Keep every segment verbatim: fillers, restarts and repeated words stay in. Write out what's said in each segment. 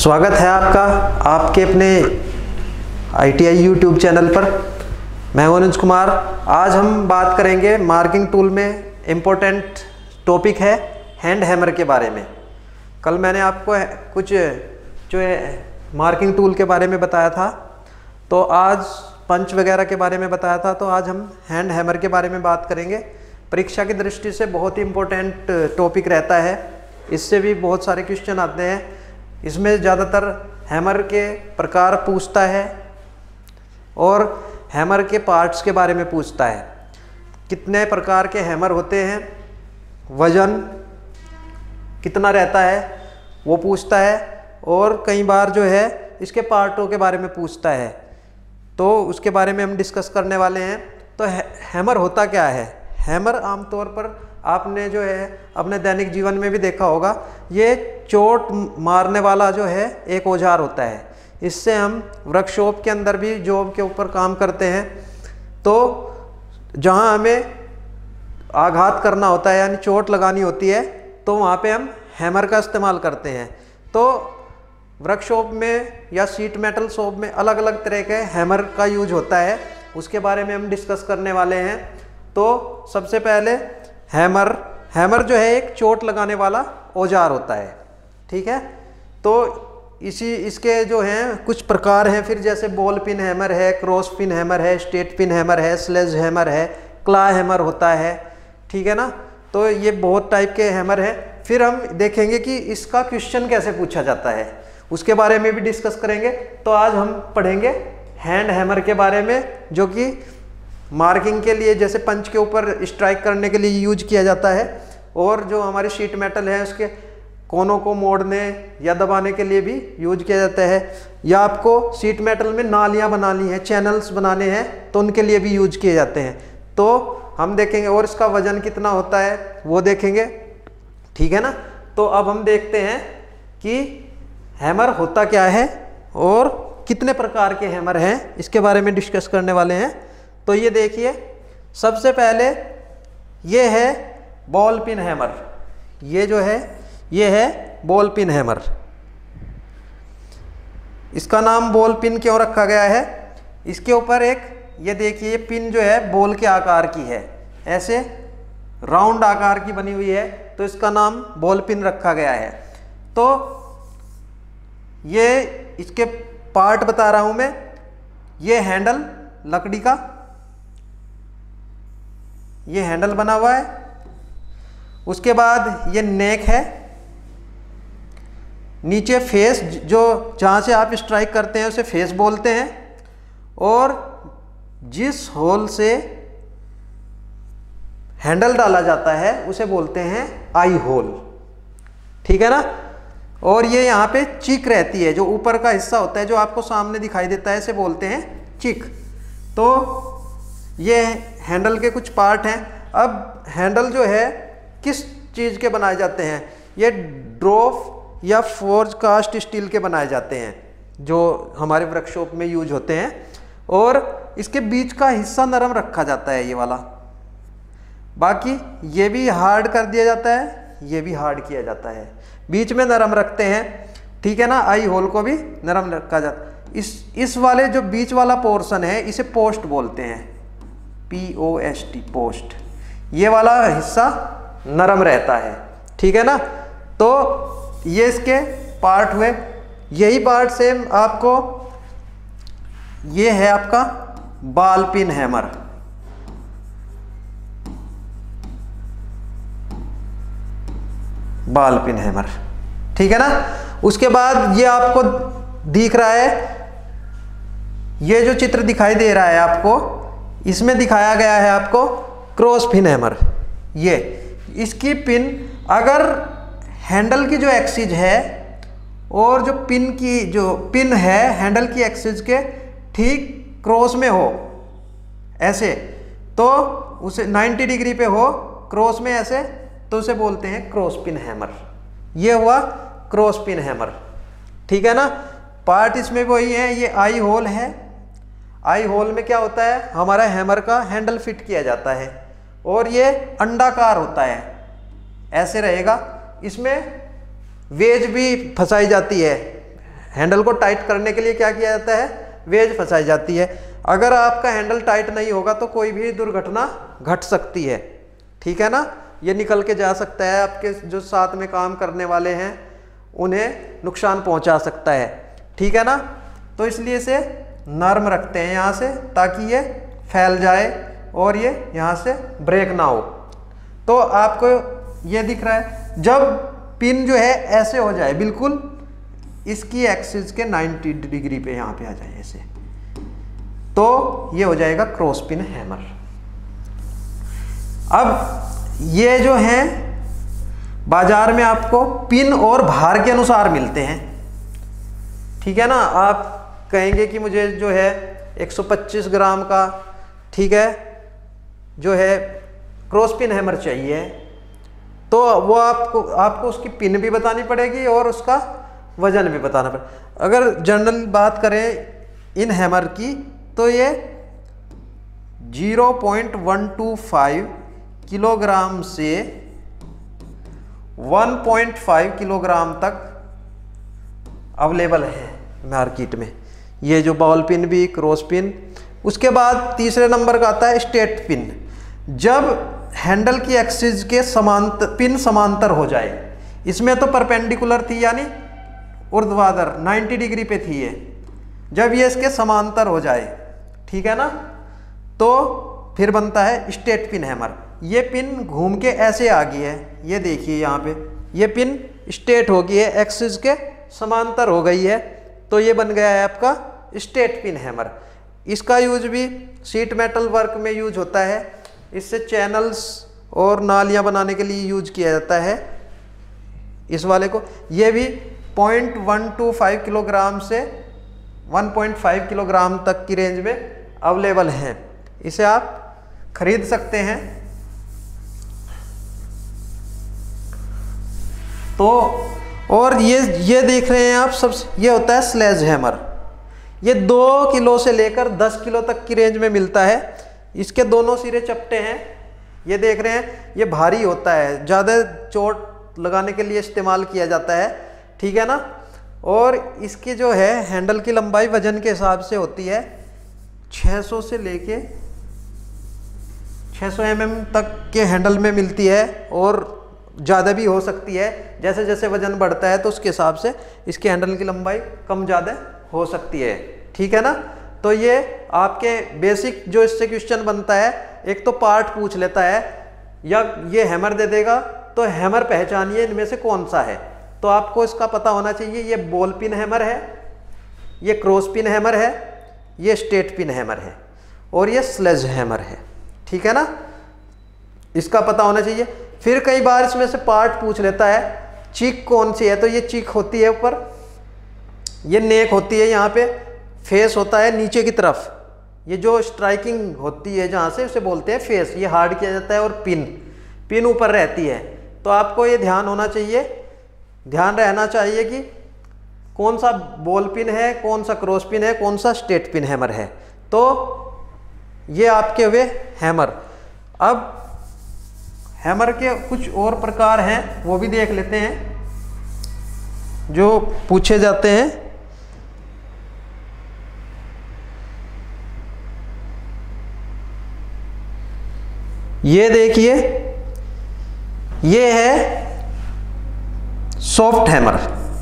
स्वागत है आपका आपके अपने I T I YouTube channel पर। मैं हूं अनुज कुमार। आज हम बात करेंगे मार्किंग टूल में इम्पोर्टेंट टॉपिक है हैंड हैमर के बारे में। कल मैंने आपको कुछ जो है मार्किंग टूल के बारे में बताया था, तो आज पंच वगैरह के बारे में बताया था, तो आज हम हैंड हैमर के बारे में बात करेंगे। परीक्षा की दृष्टि से बहुत ही इम्पोर्टेंट टॉपिक रहता है, इससे भी बहुत सारे क्वेश्चन आते हैं। इसमें ज़्यादातर हैमर के प्रकार पूछता है और हैमर के पार्ट्स के बारे में पूछता है। कितने प्रकार के हैमर होते हैं, वजन कितना रहता है वो पूछता है, और कई बार जो है इसके पार्टों के बारे में पूछता है, तो उसके बारे में हम डिस्कस करने वाले हैं। तो हैमर होता क्या है? हैमर आमतौर पर आपने जो है अपने दैनिक जीवन में भी देखा होगा, ये चोट मारने वाला जो है एक औजार होता है। इससे हम वर्कशॉप के अंदर भी जॉब के ऊपर काम करते हैं, तो जहां हमें आघात करना होता है यानी चोट लगानी होती है, तो वहां पे हम हैमर का इस्तेमाल करते हैं। तो वर्कशॉप में या शीट मेटल शॉप में अलग अलग तरह के हैमर का यूज होता है, उसके बारे में हम डिस्कस करने वाले हैं। तो सबसे पहले हैमर हैमर जो है एक चोट लगाने वाला औजार होता है, ठीक है। तो इसी इसके जो हैं कुछ प्रकार हैं, फिर जैसे बॉल पिन हैमर है, क्रॉस पिन हैमर है, स्ट्रेट पिन हैमर है, स्लेज हैमर है, क्ला हैमर होता है, ठीक है ना। तो ये बहुत टाइप के हैमर है। फिर हम देखेंगे कि इसका क्वेश्चन कैसे पूछा जाता है, उसके बारे में भी डिस्कस करेंगे। तो आज हम पढ़ेंगे हैंड हैमर के बारे में, जो कि मार्किंग के लिए जैसे पंच के ऊपर स्ट्राइक करने के लिए यूज किया जाता है, और जो हमारी शीट मेटल है उसके कोनों को मोड़ने या दबाने के लिए भी यूज किया जाता है, या आपको शीट मेटल में नालियां बनानी है, चैनल्स बनाने हैं, तो उनके लिए भी यूज किए जाते हैं। तो हम देखेंगे, और इसका वजन कितना होता है वो देखेंगे, ठीक है ना। तो अब हम देखते हैं कि हैमर होता क्या है और कितने प्रकार के हैमर हैं, इसके बारे में डिस्कस करने वाले हैं। तो ये देखिए, सबसे पहले ये है बॉल पिन हैमर। ये जो है ये है बॉल पिन हैमर। इसका नाम बॉल पिन क्यों रखा गया है? इसके ऊपर एक ये देखिए, ये पिन जो है बॉल के आकार की है, ऐसे राउंड आकार की बनी हुई है, तो इसका नाम बॉल पिन रखा गया है। तो ये इसके पार्ट बता रहा हूं मैं। ये हैंडल लकड़ी का, ये हैंडल बना हुआ है। उसके बाद ये नेक है, नीचे फेस, जो जहां से आप स्ट्राइक करते हैं उसे फेस बोलते हैं, और जिस होल से हैंडल डाला जाता है उसे बोलते हैं आई होल, ठीक है ना। और ये यहाँ पे चिक रहती है, जो ऊपर का हिस्सा होता है जो आपको सामने दिखाई देता है, इसे बोलते हैं चिक। तो ये हैंडल के कुछ पार्ट हैं। अब हैंडल जो है किस चीज़ के बनाए जाते हैं? ये ड्रॉफ या फोर्ज कास्ट स्टील के बनाए जाते हैं, जो हमारे वर्कशॉप में यूज होते हैं। और इसके बीच का हिस्सा नरम रखा जाता है, ये वाला। बाकी ये भी हार्ड कर दिया जाता है, ये भी हार्ड किया जाता है, बीच में नरम रखते हैं, ठीक है ना। आई होल को भी नरम रखा जाता है। इस इस वाले जो बीच वाला पोर्शन है इसे पोस्ट बोलते हैं, P O S T, post. ये वाला हिस्सा नरम रहता है, ठीक है ना। तो ये इसके पार्ट हुए। यही पार्ट सेम आपको, ये है आपका ball pin hammer. Ball pin hammer, ठीक है ना। उसके बाद ये आपको दिख रहा है, ये जो चित्र दिखाई दे रहा है आपको, इसमें दिखाया गया है आपको क्रॉस पिन हैमर। ये इसकी पिन अगर हैंडल की जो एक्सिस है और जो पिन की जो पिन है हैंडल की एक्सिस के ठीक क्रॉस में हो, ऐसे, तो उसे नब्बे डिग्री पे हो क्रॉस में ऐसे, तो उसे बोलते हैं क्रॉस पिन हैमर। ये हुआ क्रॉस पिन हैमर, ठीक है ना। पार्ट इसमें वही है, ये आई होल है। आई होल में क्या होता है, हमारा हैमर का हैंडल फिट किया जाता है, और ये अंडाकार होता है, ऐसे रहेगा। इसमें वेज भी फंसाई जाती है हैंडल को टाइट करने के लिए क्या किया जाता है, वेज फंसाई जाती है। अगर आपका हैंडल टाइट नहीं होगा तो कोई भी दुर्घटना घट सकती है, ठीक है ना। ये निकल के जा सकता है, आपके जो साथ में काम करने वाले हैं उन्हें नुकसान पहुंचा सकता है, ठीक है ना। तो इसलिए इसे नरम रखते हैं यहाँ से, ताकि ये फैल जाए और ये यहाँ से ब्रेक ना हो। तो आपको ये दिख रहा है, जब पिन जो है ऐसे हो जाए बिल्कुल इसकी एक्सिस के नब्बे डिग्री पे यहाँ पे आ जाए ऐसे, तो ये हो जाएगा क्रॉस पिन हैमर। अब ये जो है बाजार में आपको पिन और भार के अनुसार मिलते हैं, ठीक है ना। आप कहेंगे कि मुझे जो है एक सौ पच्चीस ग्राम का, ठीक है, जो है क्रॉस पिन हैमर चाहिए, तो वो आपको आपको उसकी पिन भी बतानी पड़ेगी और उसका वजन भी बताना पड़ेगा। अगर जनरल बात करें इन हैमर की, तो ये zero point one two five kilogram से वन पॉइंट फाइव किलोग्राम तक अवेलेबल है मार्केट में, ये जो बॉल पिन भी, क्रॉस पिन। उसके बाद तीसरे नंबर का आता है स्ट्रेट पिन। जब हैंडल की एक्सिस के समांतर पिन समांतर हो जाए, इसमें तो परपेंडिकुलर थी यानी ऊर्ध्वाधर नब्बे डिग्री पे थी ये, जब ये इसके समांतर हो जाए, ठीक है ना, तो फिर बनता है स्ट्रेट पिन हैमर। ये पिन घूम के ऐसे आ गई है, ये देखिए यहाँ पे ये पिन स्ट्रेट हो गई है, एक्सिस के समांतर हो गई है, तो ये बन गया है आपका स्ट्रेट पिन हैमर। इसका यूज भी शीट मेटल वर्क में यूज होता है, इससे चैनल्स और नालियाँ बनाने के लिए यूज किया जाता है इस वाले को। ये भी point one two five kilogram से वन पॉइंट फाइव किलोग्राम तक की रेंज में अवेलेबल है, इसे आप खरीद सकते हैं। तो और ये ये देख रहे हैं आप सब, ये होता है स्लेज हैमर। ये दो किलो से लेकर दस किलो तक की रेंज में मिलता है। इसके दोनों सिरे चपटे हैं, ये देख रहे हैं, ये भारी होता है, ज़्यादा चोट लगाने के लिए इस्तेमाल किया जाता है, ठीक है ना। और इसकी जो है हैंडल की लंबाई वजन के हिसाब से होती है छह सौ से लेके छह सौ एम एम तक के हैंडल में मिलती है, और ज़्यादा भी हो सकती है। जैसे जैसे वजन बढ़ता है तो उसके हिसाब से इसके हैंडल की लंबाई कम ज़्यादा हो सकती है, ठीक है ना। तो ये आपके बेसिक जो इससे क्वेश्चन बनता है, एक तो पार्ट पूछ लेता है या ये हैमर दे देगा, तो हैमर पहचानिए इनमें से कौन सा है। तो आपको इसका पता होना चाहिए, ये बॉल पिन हैमर है, ये क्रॉस पिन हैमर है, ये स्ट्रेट पिन हैमर है, और ये स्लेज हैमर है, ठीक है ना। इसका पता होना चाहिए। फिर कई बार इसमें से पार्ट पूछ लेता है, चीक कौन सी है, तो ये चीक होती है ऊपर, ये नेक होती है, यहाँ पे फेस होता है नीचे की तरफ, ये जो स्ट्राइकिंग होती है जहाँ से उसे बोलते हैं फेस, ये हार्ड किया जाता है, और पिन पिन ऊपर रहती है। तो आपको ये ध्यान होना चाहिए, ध्यान रहना चाहिए कि कौन सा बॉल पिन है, कौन सा क्रॉस पिन है, कौन सा स्ट्रेट पिन हैमर है। तो ये आपके हुए हैमर। अब हैमर के कुछ और प्रकार हैं, वो भी देख लेते हैं जो पूछे जाते हैं। ये देखिए, ये है सॉफ्ट हैमर।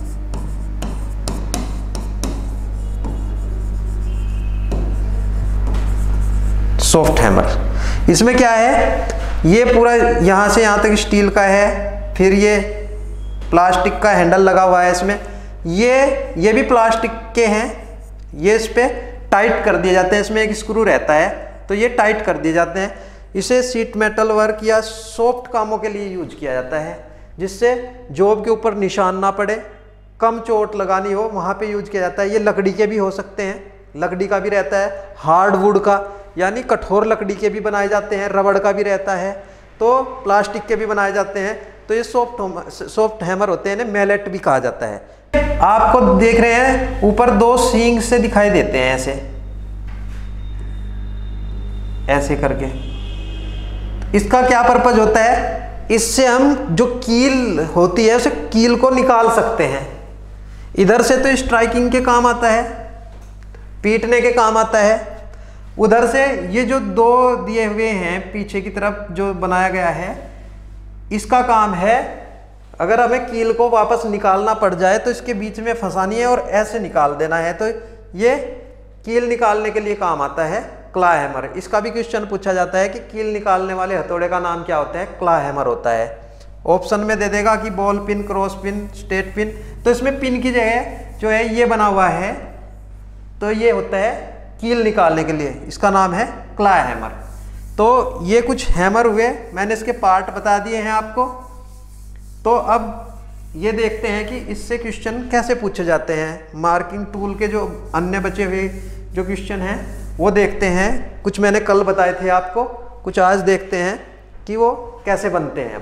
सॉफ्ट हैमर इसमें क्या है, ये पूरा यहाँ से यहाँ तक स्टील का है, फिर ये प्लास्टिक का हैंडल लगा हुआ है इसमें, ये ये भी प्लास्टिक के हैं, ये इस पे टाइट कर दिए जाते हैं, इसमें एक स्क्रू रहता है तो ये टाइट कर दिए जाते हैं। इसे सीट मेटल वर्क या सॉफ्ट कामों के लिए यूज किया जाता है, जिससे जॉब के ऊपर निशान ना पड़े, कम चोट लगानी हो वहाँ पे यूज किया जाता है। ये लकड़ी के भी हो सकते हैं, लकड़ी का भी रहता है, हार्डवुड का यानी कठोर लकड़ी के भी बनाए जाते हैं, रबड़ का भी रहता है, तो प्लास्टिक के भी बनाए जाते हैं। तो ये सॉफ्ट सॉफ्ट हैमर होते हैं, इन्हें मैलेट भी कहा जाता है। आपको देख रहे हैं ऊपर दो सींग से दिखाई देते हैं, ऐसे ऐसे करके। इसका क्या पर्पज होता है, इससे हम जो कील होती है उसे कील को निकाल सकते हैं। इधर से तो स्ट्राइकिंग के काम आता है, पीटने के काम आता है। उधर से ये जो दो दिए हुए हैं पीछे की तरफ जो बनाया गया है, इसका काम है अगर हमें कील को वापस निकालना पड़ जाए तो इसके बीच में फंसानी है और ऐसे निकाल देना है, तो ये कील निकालने के लिए काम आता है क्ला हैमर। इसका भी क्वेश्चन पूछा जाता है कि कील निकालने वाले हथौड़े का नाम क्या होता है, क्ला हैमर होता है। ऑप्शन में दे देगा कि ball pin, cross pin, state pin, तो इसमें पिन की जगह जो है ये बना हुआ है, तो ये होता है कील निकालने के लिए, इसका नाम है क्ला हैमर। तो ये कुछ हैमर हुए, मैंने इसके पार्ट बता दिए हैं आपको। तो अब ये देखते हैं कि इससे क्वेश्चन कैसे पूछे जाते हैं। मार्किंग टूल के जो अन्य बचे हुए जो क्वेश्चन हैं वो देखते हैं। कुछ मैंने कल बताए थे आपको, कुछ आज देखते हैं कि वो कैसे बनते हैं।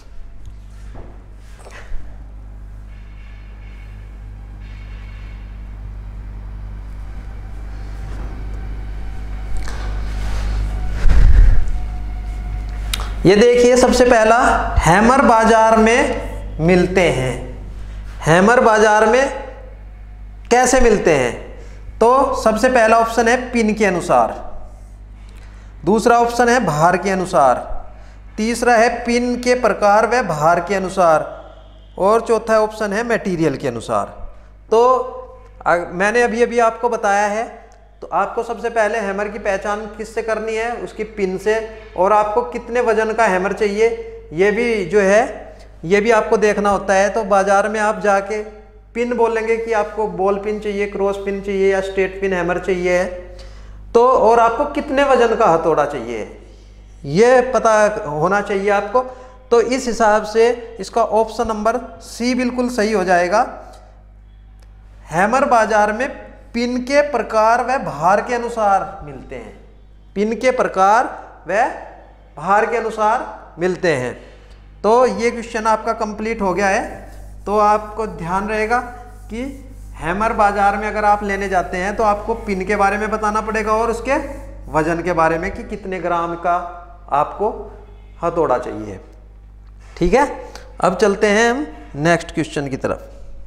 ये देखिए, सबसे पहला हैमर बाजार में मिलते हैं। हैमर बाजार में कैसे मिलते हैं? तो सबसे पहला ऑप्शन है पिन के अनुसार, दूसरा ऑप्शन है भार के अनुसार, तीसरा है पिन के प्रकार व भार के अनुसार, और चौथा ऑप्शन है मटेरियल के अनुसार। तो मैंने अभी अभी आपको बताया है, तो आपको सबसे पहले हैमर की पहचान किससे करनी है, उसकी पिन से, और आपको कितने वजन का हैमर चाहिए ये भी जो है ये भी आपको देखना होता है। तो बाजार में आप जाके पिन बोलेंगे कि आपको बॉल पिन चाहिए, क्रॉस पिन चाहिए या स्टेट पिन हैमर चाहिए, तो और आपको कितने वजन का हथौड़ा चाहिए ये पता होना चाहिए आपको। तो इस हिसाब से इसका ऑप्शन नंबर सी बिल्कुल सही हो जाएगा। हैमर बाजार में पिन के प्रकार व भार के अनुसार मिलते हैं, पिन के प्रकार व भार के अनुसार मिलते हैं। तो ये क्वेश्चन आपका कंप्लीट हो गया है। तो आपको ध्यान रहेगा कि हैमर बाजार में अगर आप लेने जाते हैं तो आपको पिन के बारे में बताना पड़ेगा और उसके वजन के बारे में कि कितने ग्राम का आपको हथौड़ा चाहिए। ठीक है, अब चलते हैं हम नेक्स्ट क्वेश्चन की तरफ।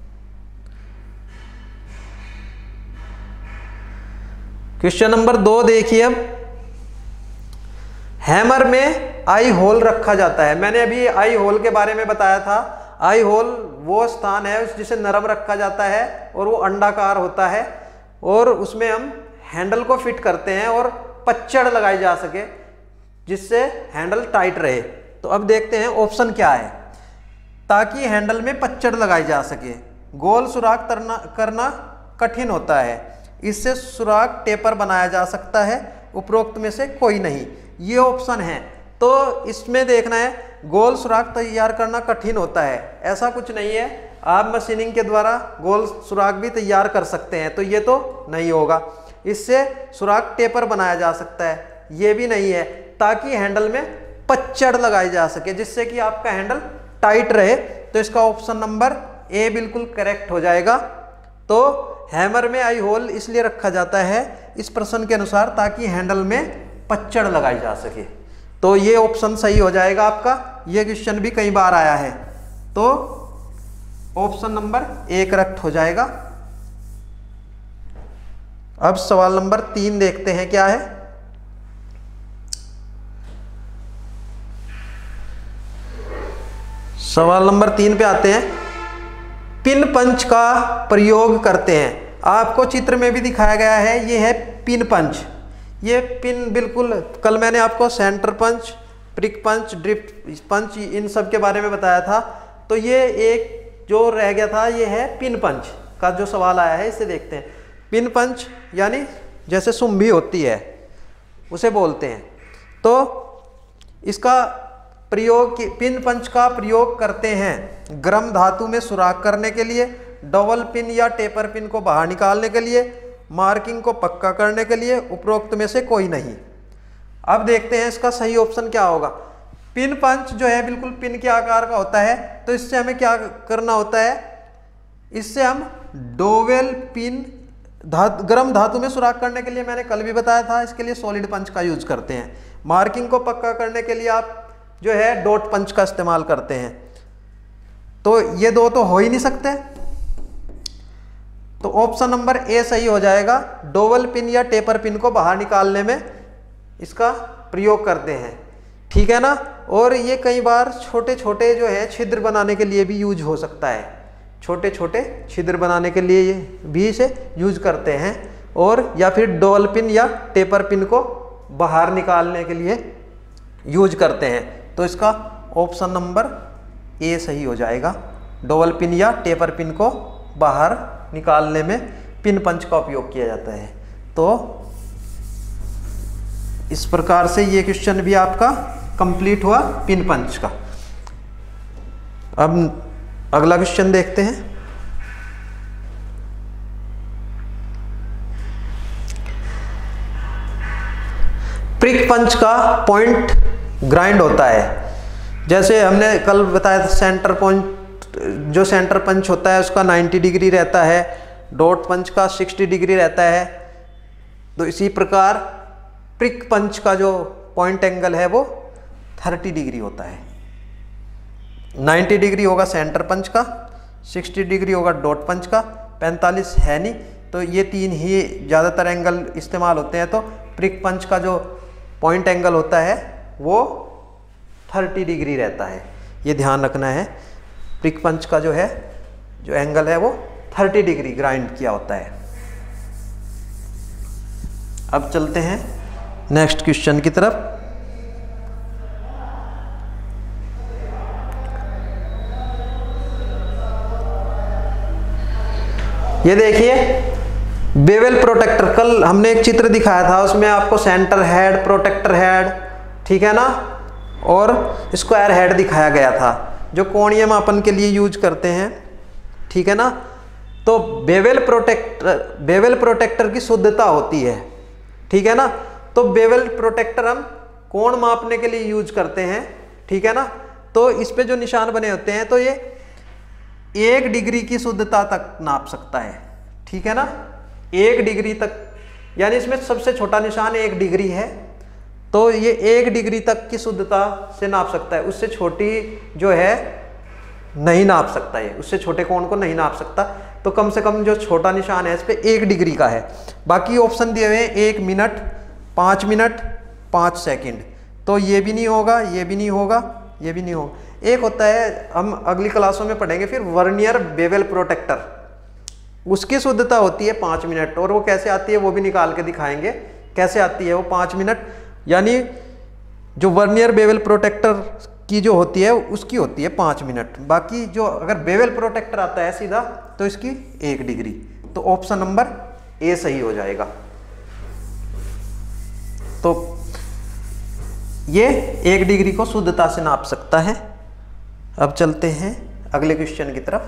क्वेश्चन नंबर दो देखिए। अब हैमर में आई होल रखा जाता है। मैंने अभी आई होल के बारे में बताया था। आई होल वो स्थान है जिसे नरम रखा जाता है और वो अंडाकार होता है, और उसमें हम हैंडल को फिट करते हैं और पच्चड़ लगाई जा सके जिससे हैंडल टाइट रहे। तो अब देखते हैं ऑप्शन क्या है। ताकि हैंडल में पच्चड़ लगाई जा सके, गोल सुराख करना करना कठिन होता है, इससे सुराख टेपर बनाया जा सकता है, उपरोक्त में से कोई नहीं। ये ऑप्शन है। तो इसमें देखना है गोल सुराख तैयार करना कठिन होता है, ऐसा कुछ नहीं है। आप मशीनिंग के द्वारा गोल सुराख भी तैयार कर सकते हैं, तो ये तो नहीं होगा। इससे सुराख टेपर बनाया जा सकता है, ये भी नहीं है। ताकि हैंडल में पच्चड़ लगाई जा सके जिससे कि आपका हैंडल टाइट रहे, तो इसका ऑप्शन नंबर ए बिल्कुल करेक्ट हो जाएगा। तो हैमर में आई होल इसलिए रखा जाता है इस प्रश्न के अनुसार ताकि हैंडल में पच्चड़ लगाई जा सके। तो ये ऑप्शन सही हो जाएगा आपका। ये क्वेश्चन भी कई बार आया है, तो ऑप्शन नंबर ए करेक्ट हो जाएगा। अब सवाल नंबर तीन देखते हैं क्या है। सवाल नंबर तीन पे आते हैं। पिन पंच का प्रयोग करते हैं। आपको चित्र में भी दिखाया गया है, ये है पिन पंच। ये पिन बिल्कुल, कल मैंने आपको centre punch, prick punch, drift punch इन सब के बारे में बताया था। तो ये एक जो रह गया था ये है पिन पंच का जो सवाल आया है, इसे देखते हैं। पिन पंच यानी जैसे सुम्भी होती है उसे बोलते हैं। तो इसका प्रयोग, पिन पंच का प्रयोग करते हैं गर्म धातु में सुराख करने के लिए, डबल पिन या टेपर पिन को बाहर निकालने के लिए, मार्किंग को पक्का करने के लिए, उपरोक्त में से कोई नहीं। अब देखते हैं इसका सही ऑप्शन क्या होगा। पिन पंच जो है बिल्कुल पिन के आकार का होता है, तो इससे हमें क्या करना होता है, इससे हम डोवेल पिन धातु गर्म धातु में सुराख करने के लिए मैंने कल भी बताया था, इसके लिए सॉलिड पंच का यूज करते हैं। मार्किंग को पक्का करने के लिए आप जो है डॉट पंच का इस्तेमाल करते हैं। तो ये दो तो हो ही नहीं सकते। तो ऑप्शन नंबर ए सही हो जाएगा। डोवल पिन या टेपर पिन को बाहर निकालने में इसका प्रयोग करते हैं, ठीक है ना। और ये कई बार छोटे छोटे जो है छिद्र बनाने के लिए भी यूज हो सकता है, छोटे छोटे छिद्र बनाने के लिए भी इसे यूज करते हैं, और या फिर डोवल पिन या टेपर पिन को बाहर निकालने के लिए यूज करते हैं। तो इसका ऑप्शन नंबर ए सही हो जाएगा। डोवल पिन या टेपर पिन को बाहर निकालने में पिन पंच का उपयोग किया जाता है। तो इस प्रकार से ये क्वेश्चन भी आपका कंप्लीट हुआ पिन पंच का। अब अगला क्वेश्चन देखते हैं। प्रिक पंच का पॉइंट ग्राइंड होता है। जैसे हमने कल बताया था, सेंटर पॉइंट जो सेंटर पंच होता है उसका नब्बे डिग्री रहता है, डॉट पंच का साठ डिग्री रहता है। तो इसी प्रकार प्रिक पंच का जो पॉइंट एंगल है वो तीस डिग्री होता है। नब्बे डिग्री होगा सेंटर पंच का, साठ डिग्री होगा डॉट पंच का, पैंतालीस है नहीं, तो ये तीन ही ज़्यादातर एंगल इस्तेमाल होते हैं। तो प्रिक पंच का जो पॉइंट एंगल होता है वो तीस डिग्री रहता है, ये ध्यान रखना है। प्रिक पंच का जो है जो एंगल है वो तीस डिग्री ग्राइंड किया होता है। अब चलते हैं नेक्स्ट क्वेश्चन की तरफ। ये देखिए बेवल प्रोटेक्टर, कल हमने एक चित्र दिखाया था, उसमें आपको सेंटर हेड, प्रोटेक्टर हेड, ठीक है ना, और स्क्वायर हेड दिखाया गया था जो कोणीय मापन के लिए यूज करते हैं, ठीक है ना। तो बेवल प्रोटेक्टर बेवल प्रोटेक्टर की शुद्धता होती है, ठीक है ना। तो बेवल प्रोटेक्टर हम कोण मापने के लिए यूज करते हैं, ठीक है ना। तो इस पे जो निशान बने होते हैं तो ये एक डिग्री की शुद्धता तक नाप सकता है, ठीक है ना, एक डिग्री तक, यानी इसमें सबसे छोटा निशान एक डिग्री है, तो ये एक डिग्री तक की शुद्धता से नाप सकता है। उससे छोटी जो है नहीं नाप सकता, है उससे छोटे कोण को नहीं नाप सकता। तो कम से कम जो छोटा निशान है इस पे एक डिग्री का है। बाकी ऑप्शन दिए हुए हैं एक मिनट, पाँच मिनट, पाँच सेकंड, तो ये भी नहीं होगा, ये भी नहीं होगा, ये भी नहीं होगा। एक होता है, हम अगली क्लासों में पढ़ेंगे फिर, वर्नियर बेवल प्रोटेक्टर, उसकी शुद्धता होती है पाँच मिनट, और वो कैसे आती है वो भी निकाल के दिखाएंगे कैसे आती है वो पाँच मिनट। यानी जो वर्नियर बेवल प्रोटेक्टर की जो होती है उसकी होती है पाँच मिनट। बाकी जो अगर बेवल प्रोटेक्टर आता है सीधा तो इसकी एक डिग्री। तो ऑप्शन नंबर ए सही हो जाएगा। तो ये एक डिग्री को शुद्धता से नाप सकता है। अब चलते हैं अगले क्वेश्चन की तरफ।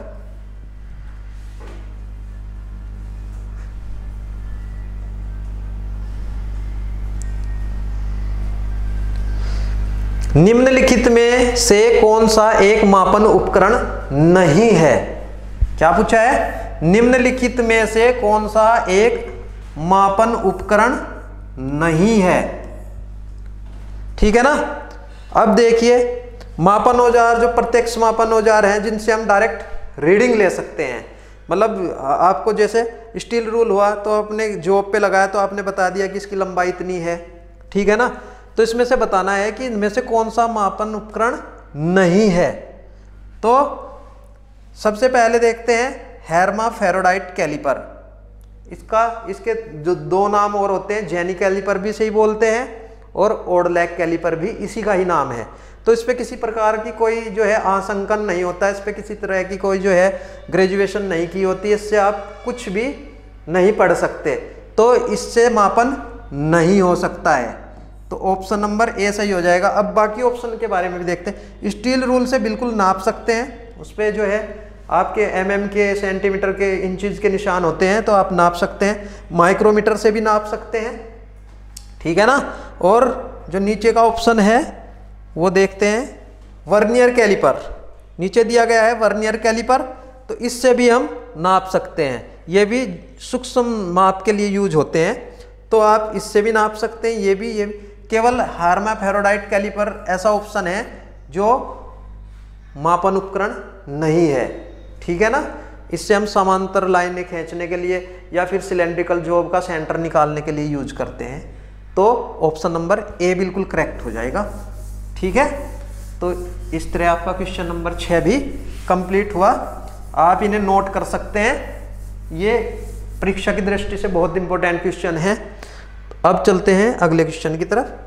निम्नलिखित में से कौन सा एक मापन उपकरण नहीं है? क्या पूछा है? निम्नलिखित में से कौन सा एक मापन उपकरण नहीं है, ठीक है ना। अब देखिए, मापन औजार जो प्रत्यक्ष मापन औजार हैं जिनसे हम डायरेक्ट रीडिंग ले सकते हैं। मतलब आपको जैसे स्टील रूल हुआ तो अपने जॉब पे लगाया तो आपने बता दिया कि इसकी लंबाई इतनी है, ठीक है ना। तो इसमें से बताना है कि इनमें से कौन सा मापन उपकरण नहीं है। तो सबसे पहले देखते हैं हेर्मा फेरोडाइट कैलिपर। इसका इसके जो दो नाम और होते हैं, जेनी कैलिपर भी सही बोलते हैं और ओडलैक कैलिपर भी इसी का ही नाम है। तो इस पर किसी प्रकार की कोई जो है आशंकन नहीं होता, इस पर किसी तरह की कोई जो है ग्रेजुएशन नहीं की होती, इससे आप कुछ भी नहीं पढ़ सकते। तो इससे मापन नहीं हो सकता है। तो ऑप्शन नंबर ए सही हो जाएगा। अब बाकी ऑप्शन के बारे में भी देखते हैं। स्टील रूल से बिल्कुल नाप सकते हैं, उस पर जो है आपके एम एम के, सेंटीमीटर के, इंचेस के निशान होते हैं तो आप नाप सकते हैं। माइक्रोमीटर से भी नाप सकते हैं, ठीक है ना। और जो नीचे का ऑप्शन है वो देखते हैं वर्नियर कैलिपर, नीचे दिया गया है वर्नियर कैलिपर, तो इससे भी हम नाप सकते हैं। ये भी सूक्ष्म माप के लिए यूज होते हैं, तो आप इससे भी नाप सकते हैं। ये भी ये भी केवल हेर्मा फेरोडाइट कैलिपर ऐसा ऑप्शन है जो मापन उपकरण नहीं है, ठीक है ना। इससे हम समांतर लाइनें खींचने के लिए या फिर सिलेंड्रिकल जॉब का सेंटर निकालने के लिए यूज करते हैं। तो ऑप्शन नंबर ए बिल्कुल करेक्ट हो जाएगा। ठीक है, तो इस तरह आपका क्वेश्चन नंबर छः भी कंप्लीट हुआ। आप इन्हें नोट कर सकते हैं, ये परीक्षा की दृष्टि से बहुत इंपॉर्टेंट क्वेश्चन है। अब चलते हैं अगले क्वेश्चन की तरफ।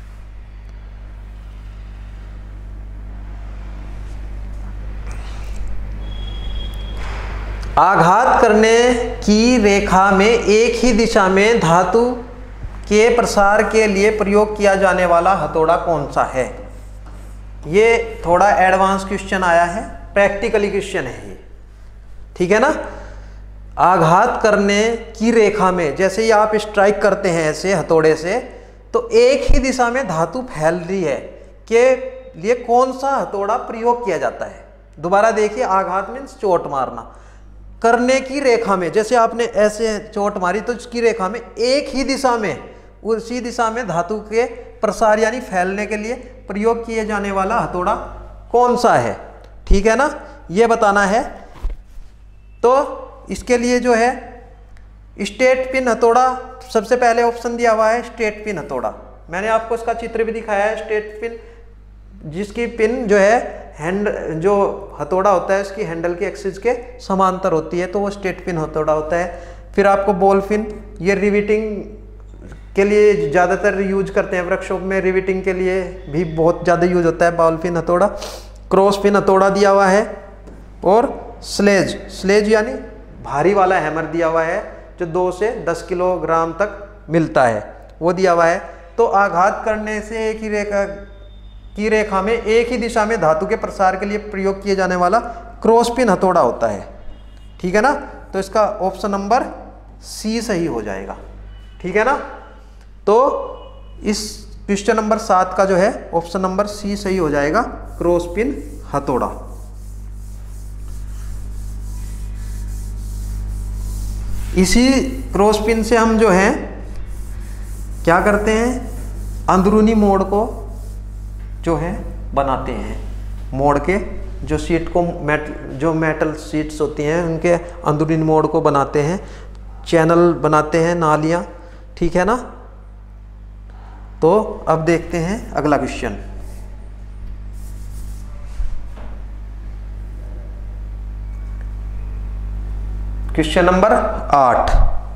आघात करने की रेखा में एक ही दिशा में धातु के प्रसार के लिए प्रयोग किया जाने वाला हथौड़ा कौन सा है? ये थोड़ा एडवांस क्वेश्चन आया है, प्रैक्टिकली क्वेश्चन है ये। ठीक है ना, आघात करने की रेखा में, जैसे ही आप स्ट्राइक करते हैं ऐसे हथौड़े से, तो एक ही दिशा में धातु फैल रही है के लिए कौन सा हथौड़ा प्रयोग किया जाता है? दोबारा देखिए, आघात मीन्स चोट मारना। करने की रेखा में, जैसे आपने ऐसे चोट मारी तो इसकी रेखा में एक ही दिशा में, उसी दिशा में धातु के प्रसार यानी फैलने के लिए प्रयोग किए जाने वाला हथौड़ा कौन सा है? ठीक है ना, ये बताना है। तो इसके लिए जो है स्ट्रेट पिन हथौड़ा सबसे पहले ऑप्शन दिया हुआ है, स्ट्रेट पिन हथौड़ा। मैंने आपको इसका चित्र भी दिखाया है। स्ट्रेट पिन जिसकी पिन जो है हैंड जो हथौड़ा होता है उसकी हैंडल के एक्सिस के समांतर होती है, तो वो स्ट्रेट पिन हथौड़ा होता है। फिर आपको बॉल पिन, ये रिविटिंग के लिए ज़्यादातर यूज करते हैं, वर्कशॉप में रिविटिंग के लिए भी बहुत ज़्यादा यूज होता है बॉल पिन हथौड़ा। क्रॉस पिन हथौड़ा दिया हुआ है, और स्लेज, स्लेज यानी भारी वाला हैमर दिया हुआ है जो दो से दस किलोग्राम तक मिलता है, वो दिया हुआ है। तो आघात करने से एक ही रेखा की रेखा में एक ही दिशा में धातु के प्रसार के लिए प्रयोग किए जाने वाला क्रॉस पिन हथौड़ा होता है। ठीक है ना, तो इसका ऑप्शन नंबर सी सही हो जाएगा। ठीक है ना, तो इस क्वेश्चन नंबर सात का जो है ऑप्शन नंबर सी सही हो जाएगा, क्रॉस पिन हथौड़ा। इसी क्रॉस पिन से हम जो है क्या करते हैं, अंदरूनी मोड़ को जो है बनाते हैं, मोड़ के जो सीट को मेट जो मेटल सीट्स होती हैं उनके अंदरूनी मोड़ को बनाते हैं, चैनल बनाते हैं, नालियाँ। ठीक है ना, तो अब देखते हैं अगला क्वेश्चन। क्वेश्चन नंबर आठ,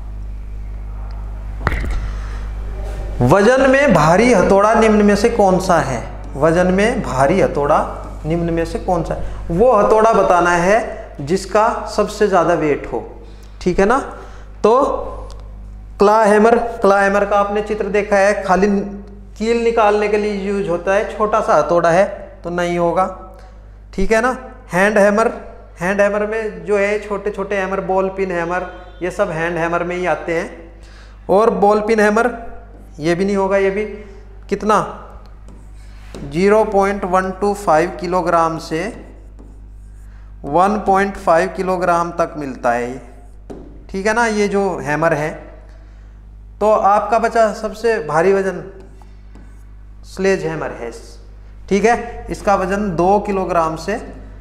वजन में भारी हथौड़ा निम्न में से कौन सा है? वजन में भारी हथौड़ा निम्न में से कौन सा है? वो हथौड़ा बताना है जिसका सबसे ज्यादा वेट हो। ठीक है ना, तो क्ला हैमर, क्ला हैमर का आपने चित्र देखा है, खाली कील निकालने के लिए यूज होता है, छोटा सा हथौड़ा है तो नहीं होगा। ठीक है ना, हैंड हैमर, हैंड हैमर में जो है छोटे छोटे हैमर, बॉल पिन हैमर, ये सब हैंड हैमर में ही आते हैं। और बॉल पिन हैमर ये भी नहीं होगा, ये भी कितना zero point one two five kilogram से वन पॉइंट फाइव किलोग्राम तक मिलता है। ठीक है ना, ये जो हैमर है। तो आपका बचा सबसे भारी वजन स्लेज हैमर है। ठीक है, इसका वजन दो किलोग्राम से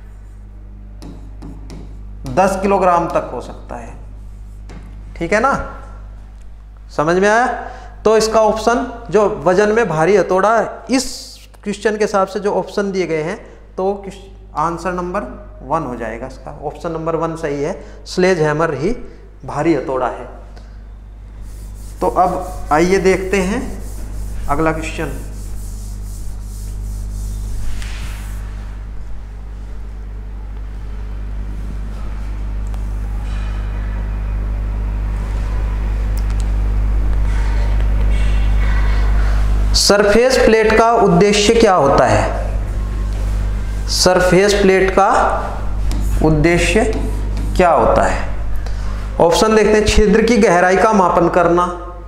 दस किलोग्राम तक हो सकता है। ठीक है ना, समझ में आया? तो इसका ऑप्शन जो वजन में भारी हथौड़ा, इस क्वेश्चन के हिसाब से जो ऑप्शन दिए गए हैं, तो आंसर नंबर वन हो जाएगा इसका। ऑप्शन नंबर वन सही है, स्लेज हैमर ही भारी हथौड़ा है। तो अब आइए देखते हैं अगला क्वेश्चन। सरफेस प्लेट का उद्देश्य क्या होता है? सरफेस प्लेट का उद्देश्य क्या होता है? ऑप्शन देखते हैं। छिद्र की गहराई का मापन करना।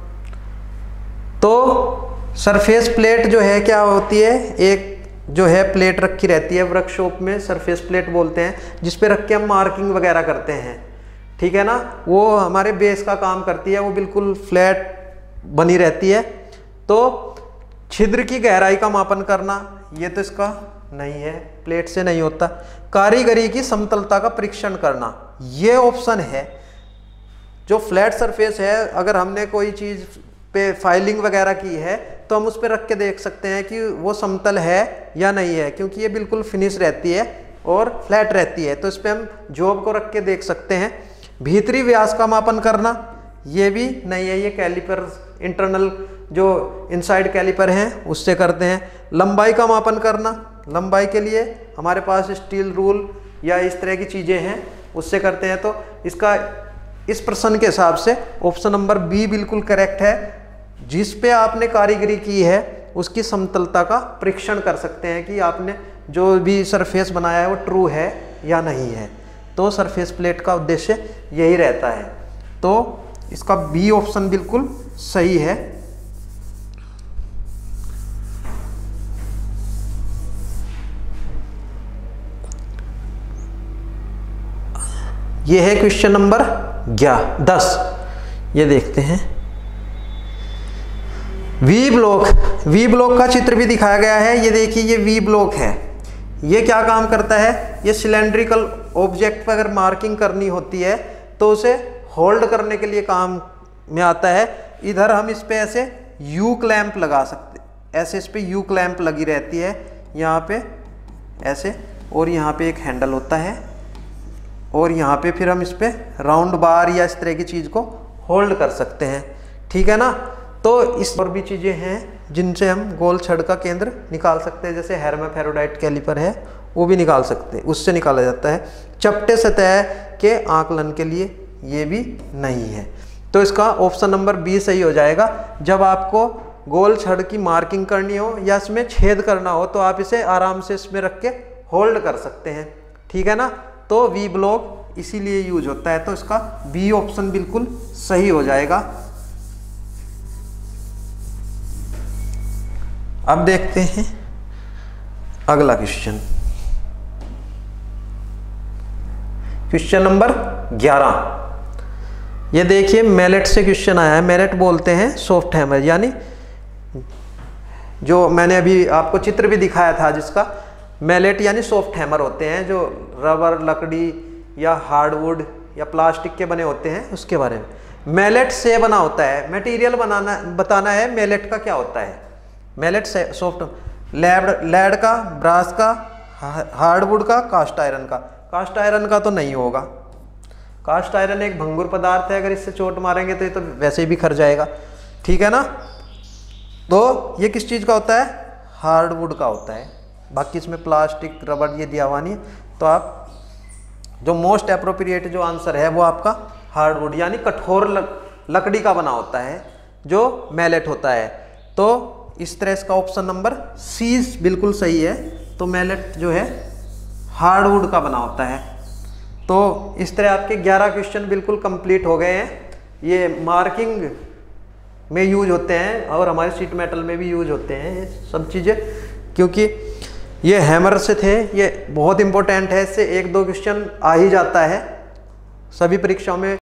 तो सरफेस प्लेट जो है क्या होती है, एक जो है प्लेट रखी रहती है वर्कशॉप में, सरफेस प्लेट बोलते हैं, जिस पे रख के हम मार्किंग वगैरह करते हैं। ठीक है ना, वो हमारे बेस का काम करती है, वो बिल्कुल फ्लैट बनी रहती है। तो छिद्र की गहराई का मापन करना, ये तो इसका नहीं है, प्लेट से नहीं होता। कारीगरी की समतलता का परीक्षण करना, ये ऑप्शन है जो फ्लैट सरफेस है, अगर हमने कोई चीज़ पे फाइलिंग वगैरह की है तो हम उस पर रख के देख सकते हैं कि वो समतल है या नहीं है, क्योंकि ये बिल्कुल फिनिश रहती है और फ्लैट रहती है, तो इस पर हम जॉब को रख के देख सकते हैं। भीतरी व्यास का मापन करना ये भी नहीं है, ये कैलिपर इंटरनल जो इनसाइड कैलिपर हैं उससे करते हैं। लंबाई का मापन करना, लंबाई के लिए हमारे पास स्टील रूल या इस तरह की चीज़ें हैं उससे करते हैं। तो इसका इस प्रश्न के हिसाब से ऑप्शन नंबर बी बिल्कुल करेक्ट है। जिस पे आपने कारीगरी की है उसकी समतलता का परीक्षण कर सकते हैं कि आपने जो भी सरफेस बनाया है वो ट्रू है या नहीं है। तो सरफेस प्लेट का उद्देश्य यही रहता है। तो इसका बी ऑप्शन बिल्कुल सही है। ये है क्वेश्चन नंबर ग्यारह दस। ये देखते हैं वी ब्लॉक। वी ब्लॉक का चित्र भी दिखाया गया है। ये देखिए ये वी ब्लॉक है। ये क्या काम करता है, ये सिलेंड्रिकल ऑब्जेक्ट पर अगर मार्किंग करनी होती है तो उसे होल्ड करने के लिए काम में आता है। इधर हम इस पे ऐसे यू क्लैंप लगा सकते, ऐसे इस पे यू क्लैंप लगी रहती है यहाँ पे ऐसे, और यहाँ पे एक हैंडल होता है और यहाँ पे फिर हम इस पे राउंड बार या इस तरह की चीज़ को होल्ड कर सकते हैं। ठीक है ना। तो इस और भी चीज़ें हैं जिनसे हम गोल छड़ का केंद्र निकाल सकते हैं, जैसे हेर्माफ्रोडाइट कैलिपर है वो भी निकाल सकते हैं, उससे निकाला जाता है। चपटे सतह के आकलन के लिए ये भी नहीं है। तो इसका ऑप्शन नंबर बी सही हो जाएगा। जब आपको गोल छड़ की मार्किंग करनी हो या इसमें छेद करना हो तो आप इसे आराम से इसमें रख के होल्ड कर सकते हैं। ठीक है ना। तो वी ब्लॉक इसीलिए यूज होता है। तो इसका बी ऑप्शन बिल्कुल सही हो जाएगा। अब देखते हैं अगला क्वेश्चन, क्वेश्चन नंबर ग्यारह। ये देखिए मैलेट से क्वेश्चन आया है। मैलेट बोलते हैं सॉफ्ट हैमर, यानी जो मैंने अभी आपको चित्र भी दिखाया था जिसका, मैलेट यानी सॉफ्ट हैमर होते हैं जो रबर, लकड़ी या हार्डवुड या प्लास्टिक के बने होते हैं, उसके बारे में। मैलेट से बना होता है। मटेरियल बनाना बताना है मैलेट का क्या होता है। मैलेट से सॉफ्ट लैड लैड का, ब्रास का, हार्डवुड का, कास्ट आयरन का। कास्ट आयरन का तो नहीं होगा। कास्ट आयरन एक भंगुर पदार्थ है, अगर इससे चोट मारेंगे तो ये तो वैसे ही बिखर जाएगा। ठीक है ना। तो ये किस चीज़ का होता है, हार्डवुड का होता है। बाकी इसमें प्लास्टिक, रबर ये दिया हुआ नहीं। तो आप जो मोस्ट अप्रोप्रिएट जो आंसर है वो आपका हार्डवुड यानी कठोर लकड़ी का बना होता है जो मैलेट होता है। तो इस तरह इसका ऑप्शन नंबर सी बिल्कुल सही है। तो मैलेट जो है हार्डवुड का बना होता है। तो इस तरह आपके ग्यारह क्वेश्चन बिल्कुल कंप्लीट हो गए हैं। ये मार्किंग में यूज होते हैं और हमारे शीट मेटल में भी यूज होते हैं ये सब चीज़ें, क्योंकि ये हैमर से थे। ये बहुत इंपॉर्टेंट है, इससे एक दो क्वेश्चन आ ही जाता है सभी परीक्षाओं में।